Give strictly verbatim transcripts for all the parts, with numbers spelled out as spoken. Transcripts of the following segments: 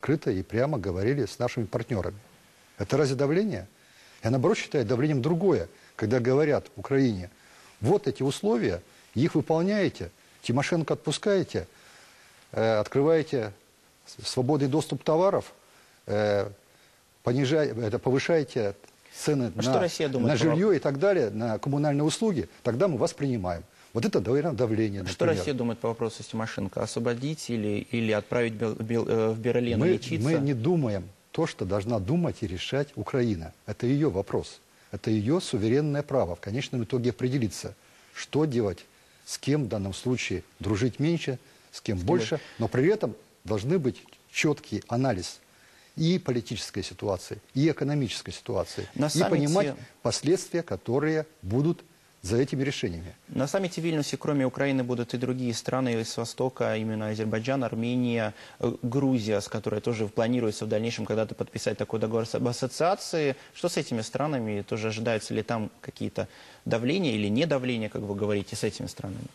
открыто и прямо говорили с нашими партнерами. Это разве давление? Я, наоборот, считаю давлением другое, когда говорят Украине, вот эти условия, их выполняете, Тимошенко отпускаете, э, открываете свободный доступ товаров, э, понижай, это, повышаете цены а на, на жилье и так далее, на коммунальные услуги, тогда мы вас принимаем. Вот это, наверное, давление. Например. Что Россия думает по вопросу с Тимошенко? Освободить или, или отправить в Берлин мы, лечиться? Мы не думаем то, что должна думать и решать Украина. Это ее вопрос. Это ее суверенное право в конечном итоге определиться, что делать, с кем в данном случае дружить меньше, с кем больше. Но при этом должны быть четкий анализ и политической ситуации, и экономической ситуации. На и саммите... понимать последствия, которые будут за этими решениями. На саммите в Вильнюсе, кроме Украины, будут и другие страны с Востока, именно Азербайджан, Армения, Грузия, с которой тоже планируется в дальнейшем когда-то подписать такой договор об ассоциации. Что с этими странами? Тоже ожидаются ли там какие-то давления или не давления, как вы говорите, с этими странами?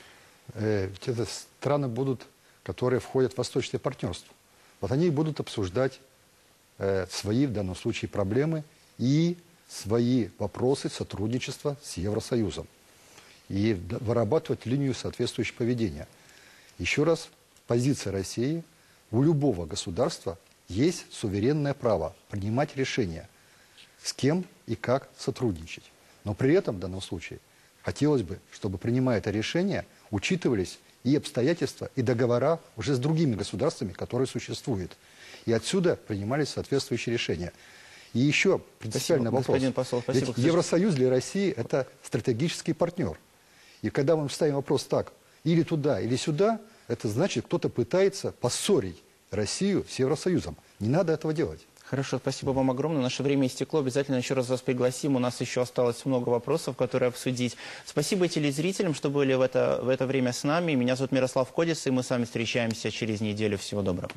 Э, ведь это страны будут, которые входят в восточное партнерство. Вот они будут обсуждать э, свои, в данном случае, проблемы и свои вопросы сотрудничества с Евросоюзом и вырабатывать линию соответствующего поведения. Еще раз, позиция России: у любого государства есть суверенное право принимать решения, с кем и как сотрудничать. Но при этом, в данном случае, хотелось бы, чтобы, принимая это решение, учитывались и обстоятельства, и договора уже с другими государствами, которые существуют. И отсюда принимались соответствующие решения. И еще принципиальный вопрос. Господин посол, спасибо. Ведь Евросоюз для России – это стратегический партнер. И когда мы ставим вопрос так, или туда, или сюда, это значит, кто-то пытается поссорить Россию с Евросоюзом. Не надо этого делать. Хорошо, спасибо вам огромное. Наше время истекло. Обязательно еще раз вас пригласим. У нас еще осталось много вопросов, которые обсудить. Спасибо телезрителям, что были в это, в это время с нами. Меня зовут Мирослав Кодис, и мы с вами встречаемся через неделю. Всего доброго.